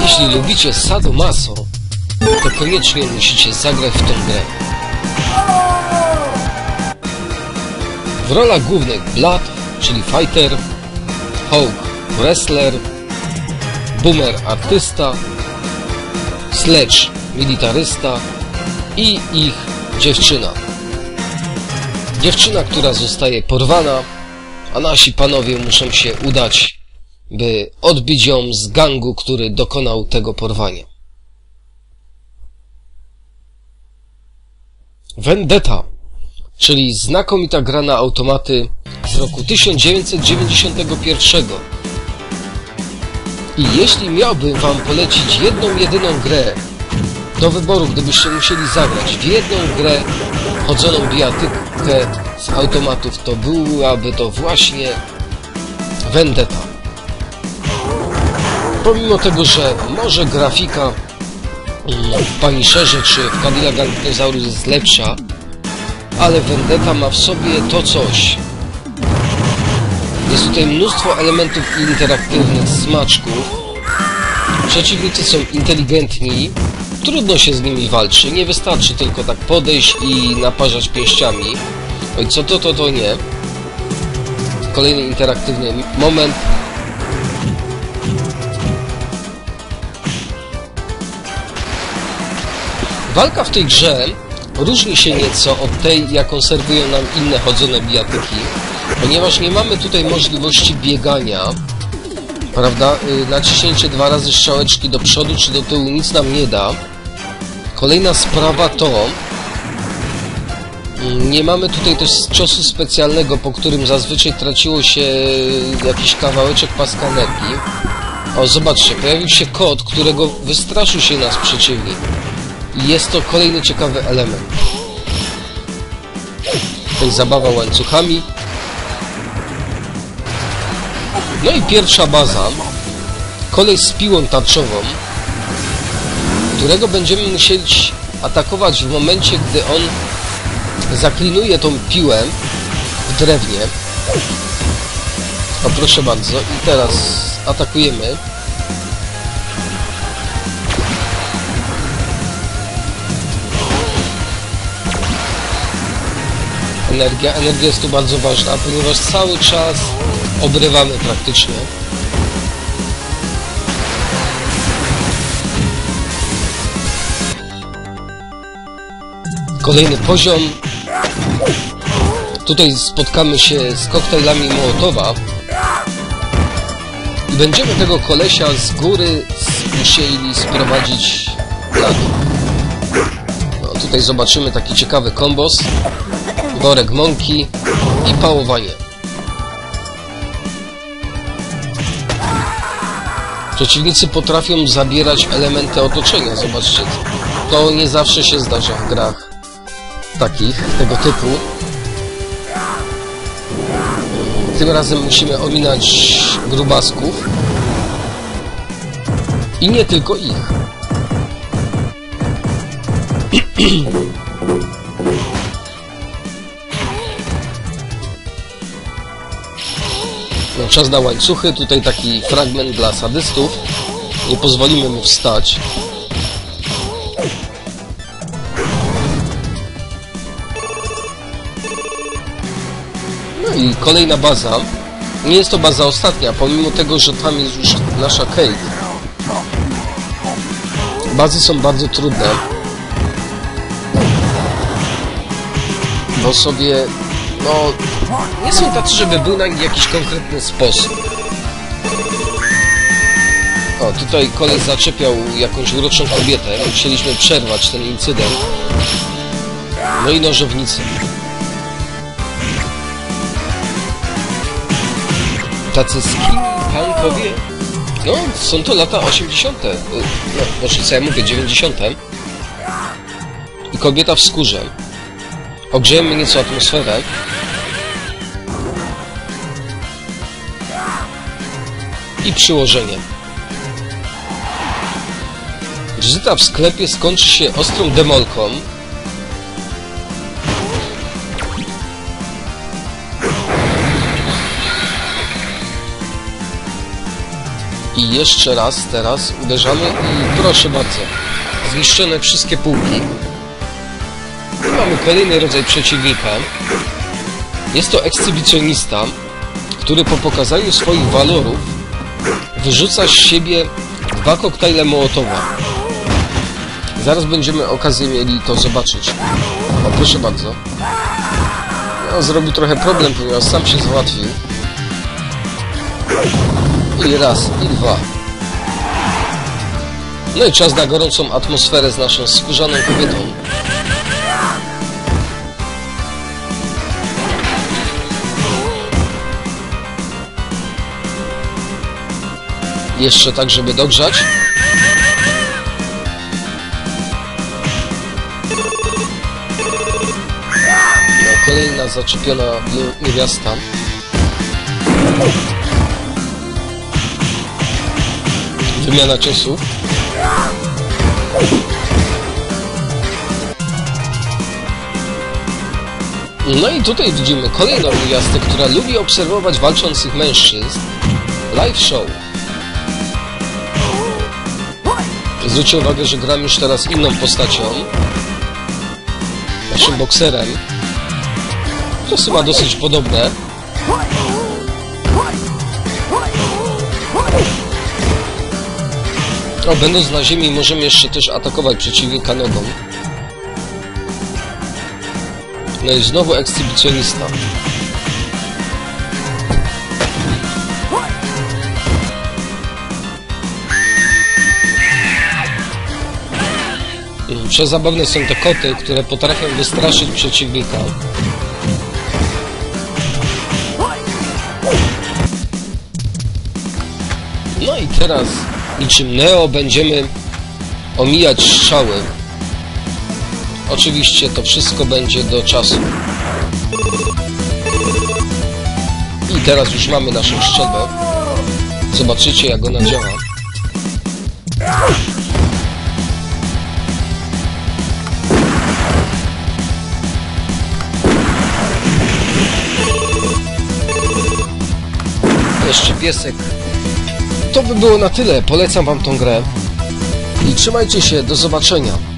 Jeśli lubicie sadomaso, to koniecznie musicie zagrać w tą grę. W rolach głównych Blood, czyli fighter, Hawk wrestler, Boomer artysta, Sledge militarysta i ich dziewczyna. Dziewczyna, która zostaje porwana, a nasi panowie muszą się udać, by odbić ją z gangu, który dokonał tego porwania. Vendetta, czyli znakomita gra na automaty z roku 1991. I jeśli miałbym wam polecić jedną, jedyną grę do wyboru, gdybyście musieli zagrać w jedną grę chodzoną bijatykę z automatów, to byłaby to właśnie Vendetta. Pomimo tego, że może grafika w Punisherze czy w Cadillac Dinosaurus jest lepsza, ale Vendetta ma w sobie to coś. Jest tutaj mnóstwo elementów interaktywnych, smaczków. Przeciwnicy są inteligentni, trudno się z nimi walczy, nie wystarczy tylko tak podejść i naparzać pięściami. Oj, co to nie. Kolejny interaktywny moment. Walka w tej grze różni się nieco od tej, jaką serwują nam inne chodzone bijatyki, ponieważ nie mamy tutaj możliwości biegania, prawda? Naciśnięcie 2 razy strzałeczki do przodu czy do tyłu nic nam nie da. Kolejna sprawa to nie mamy tutaj też ciosu specjalnego, po którym zazwyczaj traciło się jakiś kawałeczek paska energii. O, zobaczcie, pojawił się kod, którego wystraszył się nas przeciwnik. I jest to kolejny ciekawy element. Tutaj zabawa łańcuchami. No i pierwsza baza. Koleś z piłą tarczową, którego będziemy musieli atakować w momencie, gdy on zaklinuje tą piłę w drewnie. O, proszę bardzo. I teraz atakujemy. Energia jest tu bardzo ważna, ponieważ cały czas obrywamy praktycznie. Kolejny poziom. Tutaj spotkamy się z koktajlami Mołotowa i będziemy tego kolesia z góry musieli sprowadzić na dół. No, tutaj zobaczymy taki ciekawy kombos. Worek mąki i pałowanie. Przeciwnicy potrafią zabierać elementy otoczenia, zobaczcie. To nie zawsze się zdarza w grach tego typu. Tym razem musimy ominąć grubasków. I nie tylko ich. No, czas na łańcuchy. Tutaj taki fragment dla sadystów. Nie pozwolimy mu wstać. No i kolejna baza. Nie jest to baza ostatnia, pomimo tego, że tam jest już nasza Kate. Bazy są bardzo trudne, bo sobie, no, nie są tacy, żeby był na nich jakiś konkretny sposób. O, tutaj koleś zaczepiał jakąś uroczą kobietę, musieliśmy przerwać ten incydent. No i nożownicy. Tacy skinpunkowie. No, są to lata 80. No, może co ja mówię, 90. I kobieta w skórze. Ogrzejemy nieco atmosferę. I przyłożenie. Wizyta w sklepie skończy się ostrą demolką. I jeszcze raz teraz uderzamy i proszę bardzo, zniszczone wszystkie półki. I mamy kolejny rodzaj przeciwnika. Jest to ekshibicjonista, który po pokazaniu swoich walorów wyrzuca z siebie 2 koktajle Mołotowa. Zaraz będziemy okazję mieli to zobaczyć. O, proszę bardzo. No, zrobił trochę problem, ponieważ sam się załatwił. I raz, i 2. No i czas na gorącą atmosferę z naszą skórzaną kobietą. Jeszcze tak, żeby dogrzać. No, kolejna zaczepiona niewiasta. Wymiana ciosów. No i tutaj widzimy kolejną niewiastę, która lubi obserwować walczących mężczyzn. Live show. Zwróćcie uwagę, że gram już teraz inną postacią. Naszym bokserem. Ciosy ma dosyć podobne. O, będąc na ziemi możemy jeszcze też atakować przeciwnika nogą. No i znowu ekshibicjonista. Przezabawne są te koty, które potrafią wystraszyć przeciwnika. No i teraz niczym Neo będziemy omijać strzały. Oczywiście to wszystko będzie do czasu. I teraz już mamy naszą strzelbę. Zobaczycie, jak ona działa. Jeszcze piesek. To by było na tyle. Polecam wam tą grę. I trzymajcie się. Do zobaczenia.